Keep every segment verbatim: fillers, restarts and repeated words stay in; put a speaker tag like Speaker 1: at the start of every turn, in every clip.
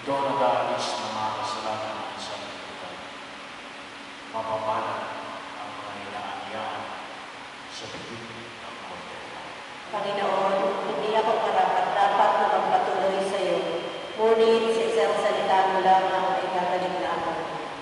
Speaker 1: Ito nag-aalis ng mga kasalanan ng isang lipunan. Mapapalad ang mga inaanyahan sa bibig ng konti.
Speaker 2: Panginoon, hindi ako karapat-dapat na magpatuloy sa iyo. Ngunit sa isang salita mo lamang ay gagaling na ako.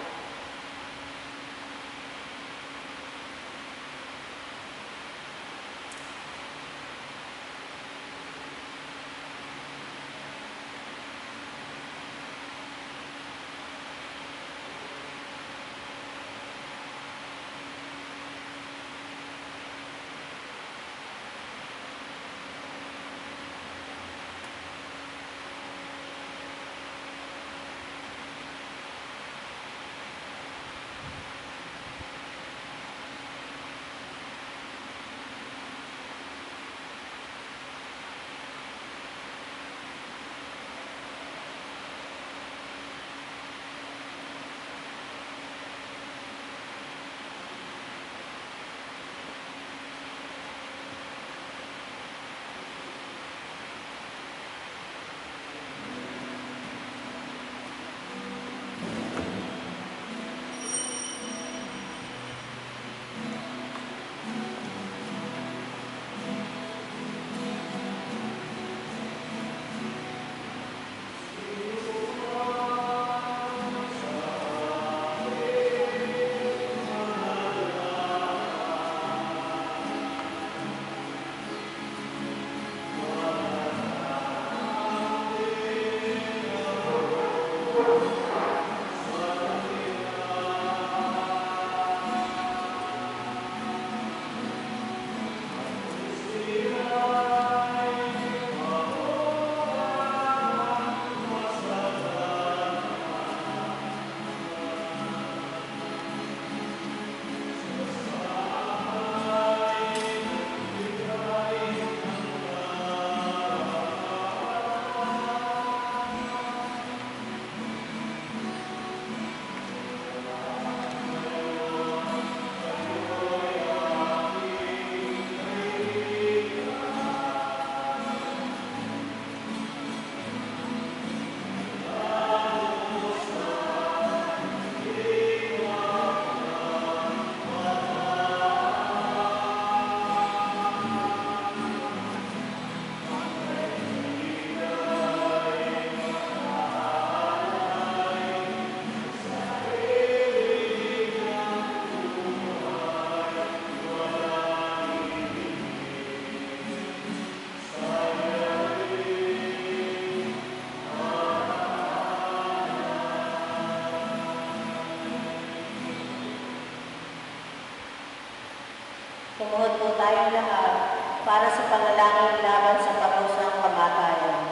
Speaker 2: Tumuhod po tayong lahat para sa panalangin laban sa parusang kamatayan.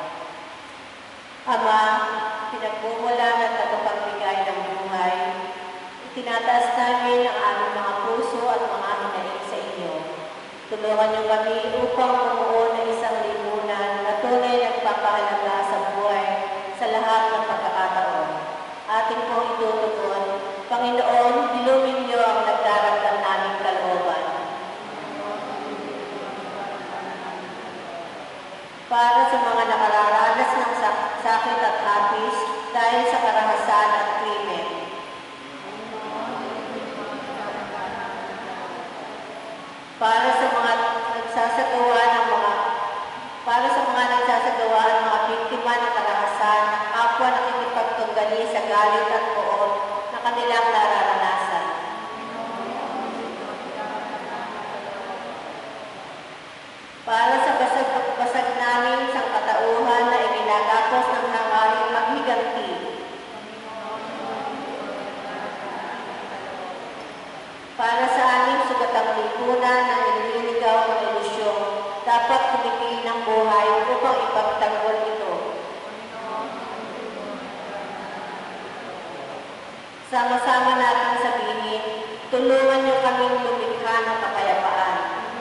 Speaker 2: Ama, pinagmumulan at tagapagbigay ng buhay, itinataas namin ang aming mga puso at mga hinaing sa inyo. Tulungan niyo kami upang bumuo ng isang lipunan na tunay nagpapahalaga sa buhay sa lahat ng pagkakataon. Ating pong itutugon, Panginoon, dilumin niyo ang nagdaragdag naming kalooban. Para sa mga nakararanas ng sakit at hapis dahil sa karahasan at krimen. Para sa mga nagsasagawa ng mga para sa mga nagsasagawa ng mga biktima ng karahasan, kapwa nakikipagtunggali sa galit at poon na kanilang nararanasan. Para sa basag-basag namin sa katauhan na iginagapos ng hangaring maghiganti. Para sa aming sugatang lipunan na nililigaw ng ilusyon, dapat kumiti ng buhay upang ipagtanggol ito. Sama-sama natin sabihin, tulungan niyo kaming lumikha ng kapayapaan.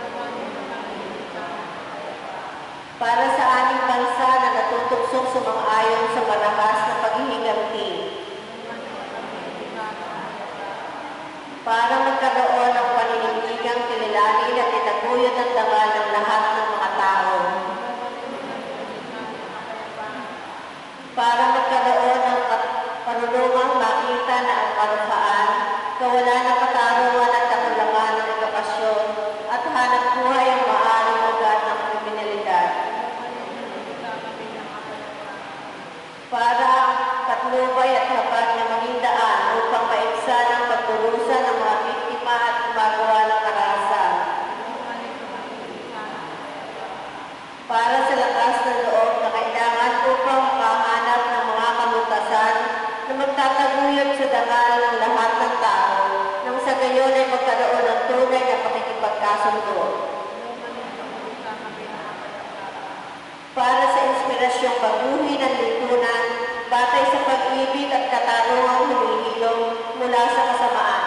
Speaker 2: Para sa aming bansa na natutuksong sumang-ayon sa marahas na paghihiganti. Para magkaroon ng paninindigang kilalanin at itaguyod ang dangal ng lahat ng mga tao. Para magkaroon para patnubay at habag na maging daan upang maibsan ang pagdurusa ng mga biktima at gumagawa ng karahasan. Para sa lakas ng loob na kailangan upang makahanap ng mga kamutasan na magtataguyod sa dangal ng lahat ng tao, nang sa gayon ay magkaroon ng tunay na pakikipagkasundo. Para sa inspirasyong baguhin ang lipunan, batay sa pag-ibig at katarungang humihilom mula sa kasamaan.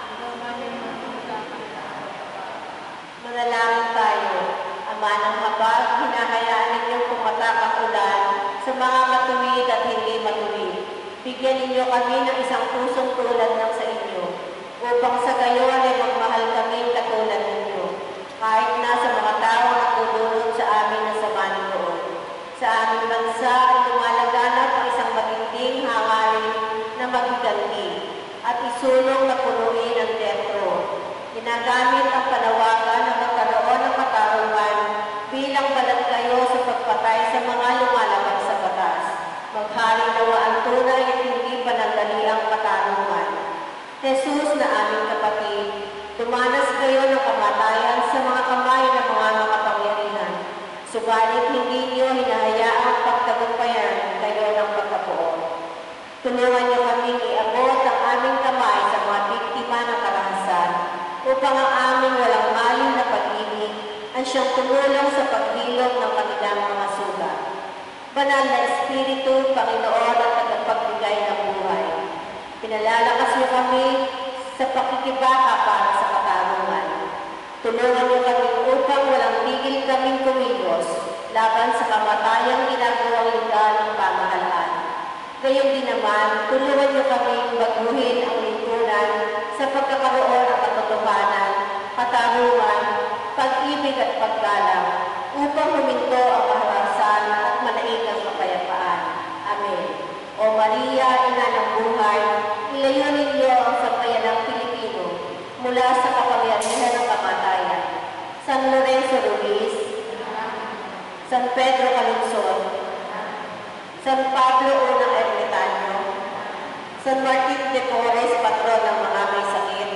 Speaker 2: Manalangin tayo. Ama ng habag, hinahayaan ninyong pumatak ang ulan sa mga matuwid at hindi matuwid. Bigyan ninyo kami ng isang pusong tulad ng sa inyo, upang sa gayon ay magmahal kami katulad ninyo, kahit na sa mga tao na tutulong sa amin na sama ng loob. Sa aming bansa ay lumalaganap ang isang matinding hangarin na magiganti at isulong na punuin ang templo. Ginagamit ang panawagan na magkaroon ng katarungan bilang balat kayo sa pagpatay sa mga lumalabag sa batas. Maghari nawa ang tunay at hindi panandaliang katarungan. Jesus na aming kapatid, dumanas kayo ng kamatayan sa mga kamay ng mga makapangyarihan. Subalit hindi niyo hinahayaang pagtagumpayan kayo ng pagkapuon. Tulungan niyo kaming iabot ang aming kamay sa mga biktima ng karahasan, upang ang aming walang maling na pag-ibig ang siyang tumulong sa paghilom ng kanilang mga sugat. Banal na Espiritu, Panginoon at tagapagbigay ng buhay, pinalalakas niyo kami sa pakikibaka para sa katarungan. Tulungan niyo kami upang walang tigil kaming kumilos laban sa kamatayang ginagawang legal ng pamahalaan. Gayon din naman, tulungan niyo kaming baguhin ang lipunan sa pagkakaroon ng katotohanan, katarungan, pag-ibig at paggalang, upang huminto ang kaharasan at manaig ang kapayapaan. Amen. O Maria, Ina ng buhay, ilayo ninyo ang sambayanang Pilipino mula sa kapangyarihan ng kamatayan. San Lorenzo Ruiz, San Pedro Calungsod, San Pablo Unang Ermitanyo, San Martin de Porres, patron ng mga may sakit,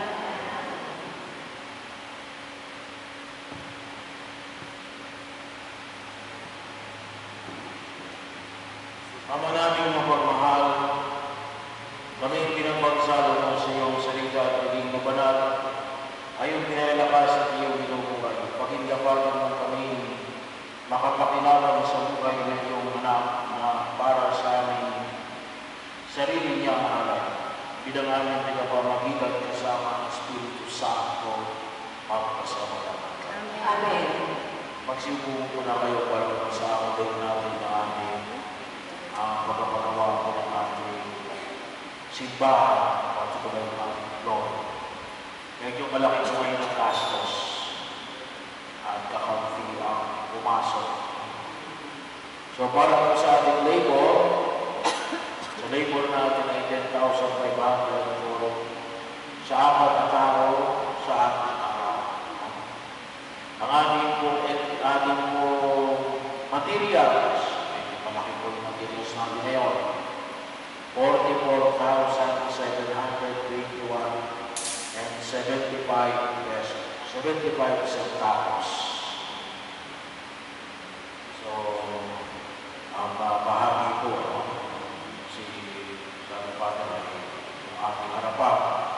Speaker 1: Ama naming mapagmahal, kami pinapagsalo mo sa iyong salita at naging mabanal, ayong pinalakas at iyong binubuhay. Pagindapatan mo kami makapakilala sa buhay ng iyong anak na para sa aming sarili niya ang halay. Bilang aming pinapamagitan kasama ng Espiritu Santo, pagkasama naman.
Speaker 2: Amen.
Speaker 1: Magsibuho po na kayo para sa amin natin na amin ang pagpapagawa ko ng ating simbahan at ito ng ating Lord. Medyo malaki sa ngayon ng gastos at kakampi ang pumasok. So para po sa ating labor, sa labor natin ay ten thousand five hundred euro sa apat na tao sa ating araw. Ang ating po, ating po materials, malaki po yung materials natin ngayon, forty-four thousand seven hundred twenty-one and seventy-five pesos, seventy-five centavos. So, ang uh, bahagi po, no? Si San Padre ay yung ating harapan.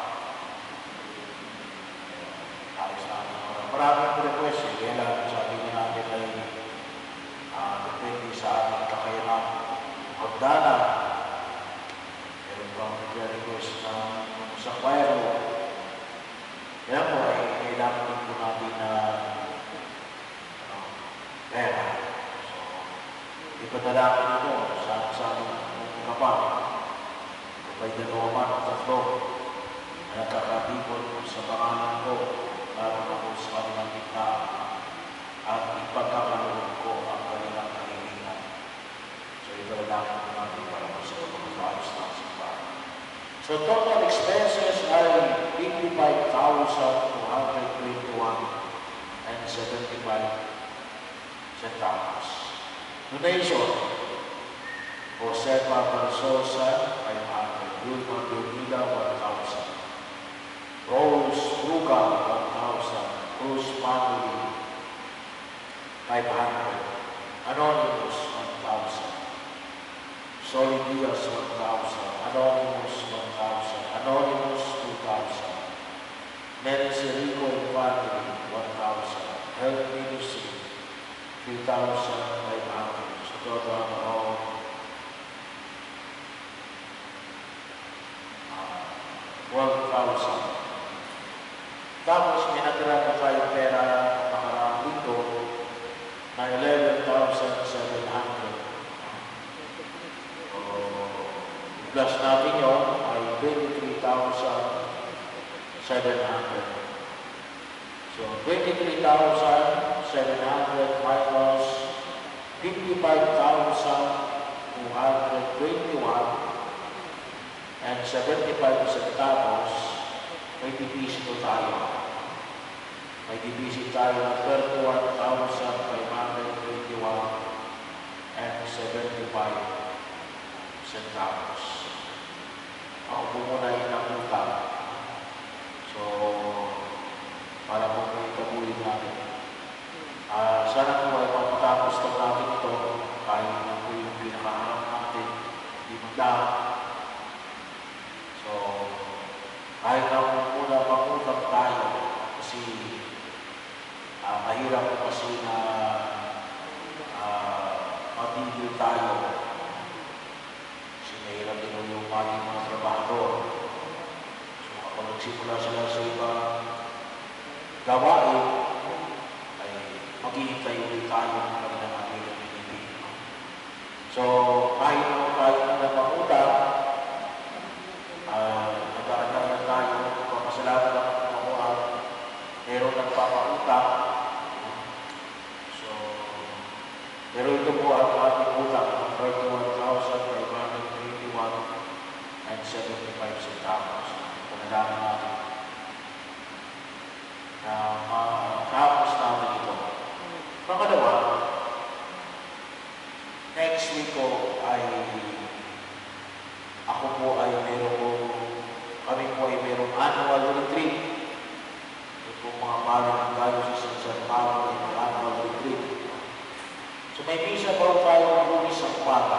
Speaker 1: Ayos na ating harapan. Maraming po request, eh. Kaya lang sabi niya natin ay uh, depende sa ating kakayanan. Pagdana, meron po ang request ng sa choir. Kaya po ay kailangan din po natin na uh, pera. So, ipadalapin ito sa sa kapal. Kapag dalawa man o tatlo, nakakatipon sa pangalan ko, lalo na po sa kanilang gitna, at ipagkakaloob ko ang kanilang kahilingan. So, ipadalapin po natin para po sa pagkakaayos ng simbahan. So, total expenses ay fifty-five thousand two hundred twenty-one and seventy-five centavos. Donation, Josefa Barsosa, five hundred. Wilma Bernida, one thousand. Rose Luga, one thousand. Cruz Family, five hundred. Anonymous, one thousand. Solid Diaz, one thousand. Anonymous, one thousand. Anonymous, two thousand. Meriserico and Family, one thousand. Health Ministry, three thousand five hundred. So total of twelve thousand. Tapos may natira pa tayong pera nakaraang linggo na eleven thousand seven hundred. So, plus natin yun ay twenty-three thousand seven hundred. So, twenty-three thousand seven hundred minus fifty-five thousand two hundred twenty-one and seventy-five centavos, may division tayo. May division tayo na thirty-one thousand five hundred twenty-one and seventy-five centavos. Ako po muna yun ang utang. So, para po may tabuhin natin. Uh, sana po ay mapatapos na natin ito kahit na po yung pinakaharap natin, hindi magdaan. So, kahit na muna mangutang tayo kasi uh, mahirap po kasi na uh, mabigil tayo. Kasi mahirap din yung ating mga trabahador. So, kapag nagsimula sila sa ibang gawain, ay maghihintay ulit tayo ng kanilang ating pinipin. So, kahit na tayo na mangutang, uh, nag-aantay tayo, papasalamat lang ang makuhaan, pero nagpapautang. So, pero ito po ang ating utang, thirty-one thousand five hundred twenty-one and seventy-five centavos. Panalangin natin na matapos natin ito. Pangalawa, next week ko ay ako po ay meron po, kami po ay merong annual retreat. Ito po mga parang ng diocese ng San Pablo ay may annual retreat. So may misa po tayo ng Lunes ang Pata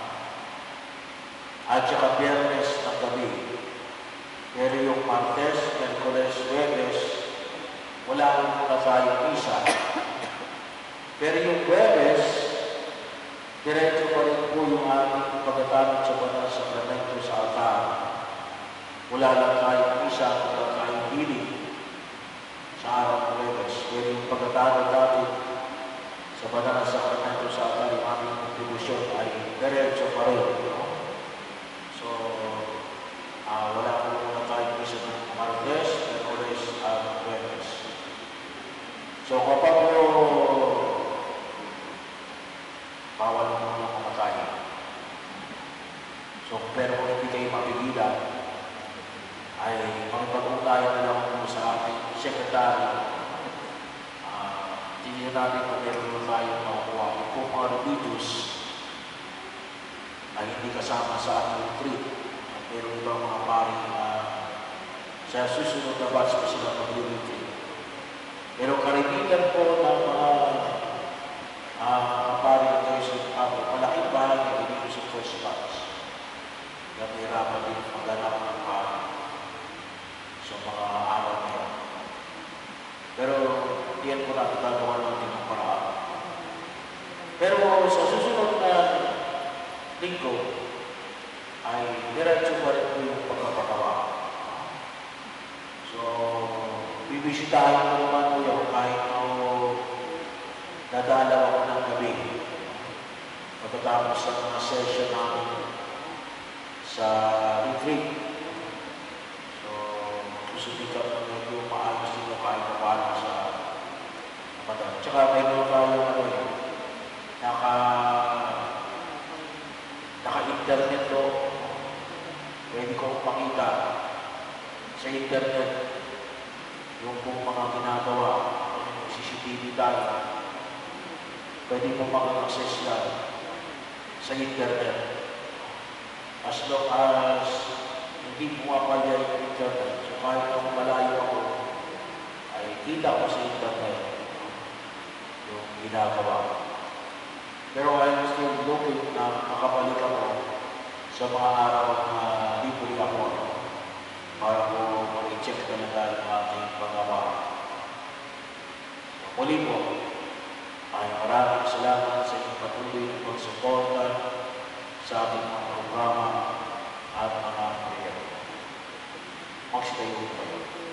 Speaker 1: at saka Biyernes ng gabi. Pero yung Martes, Merkules, Huwebes, wala rin muna tayong misa. Pero yung Huwebes, diretso pa rin po yung ating pagkatanong sa banal sa sakramento sa altar. Wala lang tayong misa, wala tayong hiling sa araw ng Huwebes. Pero yung pagkatanong natin sa banal sa sakramento sa altar, yung aming kontribusyon ay diretso pa rin. No? So, uh, wala po muna tayong misa ng Martes, Merkules, at Huwebes. So, kapag po bawal mo muna mamatay. So, pero kung hindi kayo mapigilan, ay makipag-ugnayan na lang po sa ating sekretary. Uh, Tingnan natin kung meron mo tayo makukuha. Kung mga religious ay hindi kasama sa ating retreat, at meron ibang mga pari na sa susunod na batch pa sila mag-retreat. Pero karamihan po ng mga uh, pari na tayo sa ako, malaking bahagi na dito sa first batch. Kaya mahirapan din maghanap ng pari sa mga araw na yan. Pero diyan po natin gagawa natin ng paraan. Pero sa susunod na linggo, ay diretso pa rin po yung pagkapagawa. So, bibisitahin mo naman po yung kahit na nadalaw ako ng gabi. Pagkatapos ng mga session namin sa retreat. So, susubikan na medyo maayos dito kahit na paano sa Ramadan. Tsaka mayroon tayo ano eh, naka naka-internet to. Pwede kong makita sa internet yung kung mga ginagawa, C C T V tayo. Pwede mo mag-access yan sa internet. As long as hindi pumapalya yung internet, so kahit ako malayo ako, ay kita ko sa internet yung ginagawa. Pero I'm still looking na makabalik ako sa mga araw na libre ako para ko mag-check talaga yung ating pagawa. Muli po, ay maraming salamat sa inyong patuloy na pagsuporta sa ating mga programa at mga proyekto. Magsitayo po kayo.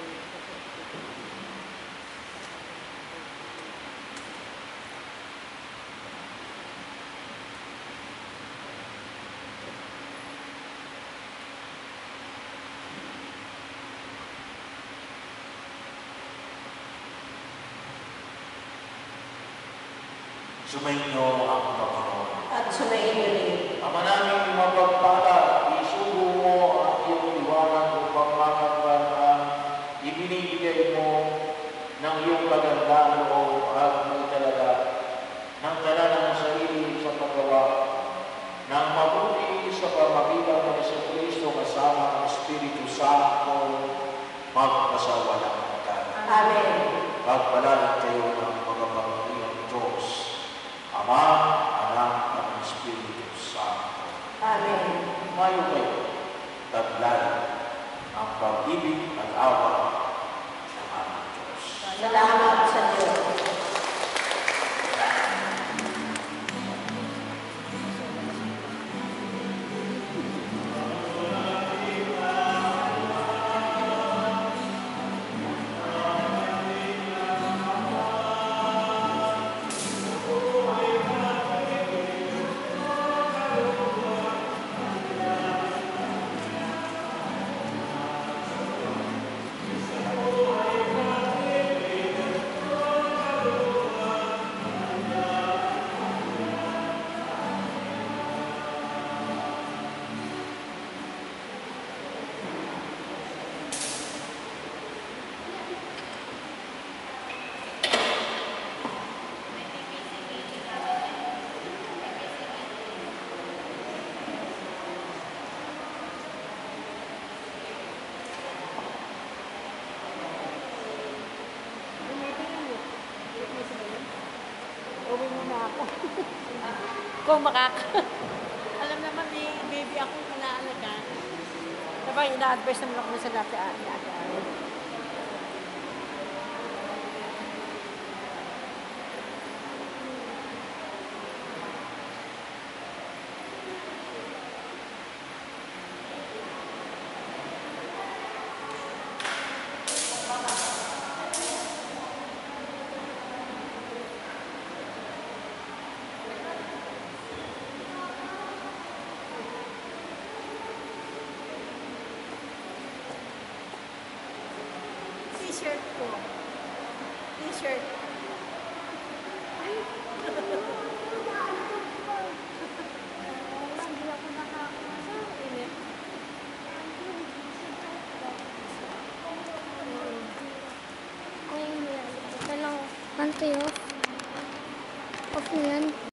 Speaker 1: Sumainyo ang Panginoon.
Speaker 2: At sumainyo rin.
Speaker 1: Ama namin mapagpala, isugo mo ang iyong liwanag upang makakban ang ibinibigay mo ng iyong kagandang loob at may talaga ng tanan ng sarili sa paggawa ng mabuti sa pamagitan ng Yesu Kristo kasama ng Espiritu Santo magpasawalang hanggan.
Speaker 2: Amen.
Speaker 1: Pagpalain kayo ng pagkapangyarihan ng Diyos, Ama, Anak, at Espiritu Santo.
Speaker 2: Amen.
Speaker 1: Mayo kayo, taglay ang pag-ibig at awa ng ating Diyos.
Speaker 2: Salamat sa Diyos.
Speaker 3: Uwi muna ako. Kung makaka... Alam naman ni baby ako nalaalaga. Diba, ina-advise naman ako sa dati ate-ate. T-shirt ko. T-shirt. Ay! Hindi ako nakakasa. Init.
Speaker 4: Ito lang. Ante off. Off na yan.